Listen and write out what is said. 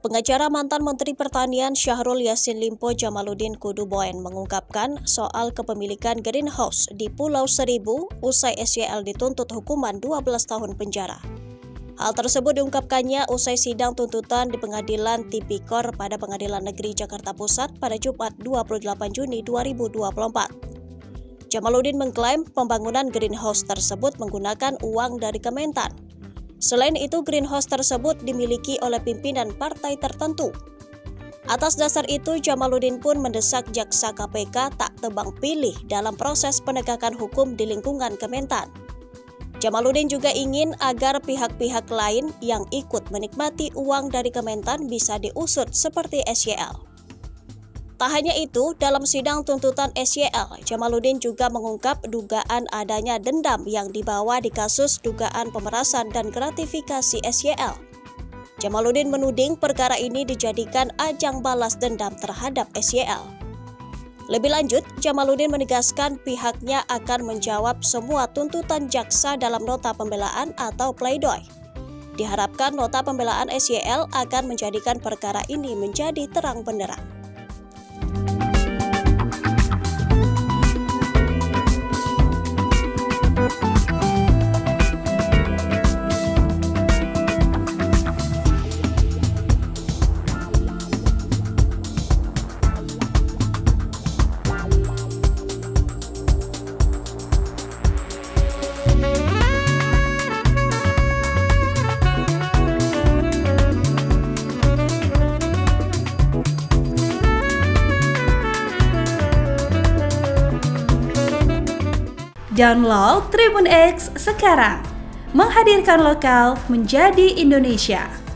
Pengacara mantan Menteri Pertanian Syahrul Yassin Limpo Jamaluddin Kuduboen mengungkapkan soal kepemilikan greenhouse di Pulau Seribu usai SYL dituntut hukuman 12 tahun penjara. Hal tersebut diungkapkannya usai sidang tuntutan di Pengadilan Tipikor pada Pengadilan Negeri Jakarta Pusat pada Jumat 28 Juni 2024. Jamaluddin mengklaim pembangunan greenhouse tersebut menggunakan uang dari Kementan. Selain itu, greenhouse tersebut dimiliki oleh pimpinan partai tertentu. Atas dasar itu, Jamaluddin pun mendesak jaksa KPK tak tebang pilih dalam proses penegakan hukum di lingkungan Kementan. Jamaluddin juga ingin agar pihak-pihak lain yang ikut menikmati uang dari Kementan bisa diusut seperti SYL. Tak hanya itu, dalam sidang tuntutan SYL, Jamaluddin juga mengungkap dugaan adanya dendam yang dibawa di kasus dugaan pemerasan dan gratifikasi SYL. Jamaluddin menuding perkara ini dijadikan ajang balas dendam terhadap SYL. Lebih lanjut, Jamaluddin menegaskan pihaknya akan menjawab semua tuntutan jaksa dalam nota pembelaan atau pleidoy. Diharapkan nota pembelaan SYL akan menjadikan perkara ini menjadi terang benderang. Download Tribun X sekarang, menghadirkan lokal menjadi Indonesia.